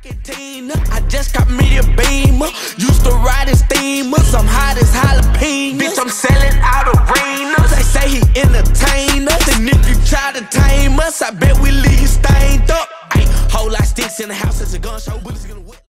I just got me a Beamer. Used to ride in steamers. I'm hot as jalapenos. Bitch, I'm selling out arenas. They say he entertain us, and if you try to tame us, I bet we leave you stained up. Ay, whole lot sticks in the house, it's a gun show.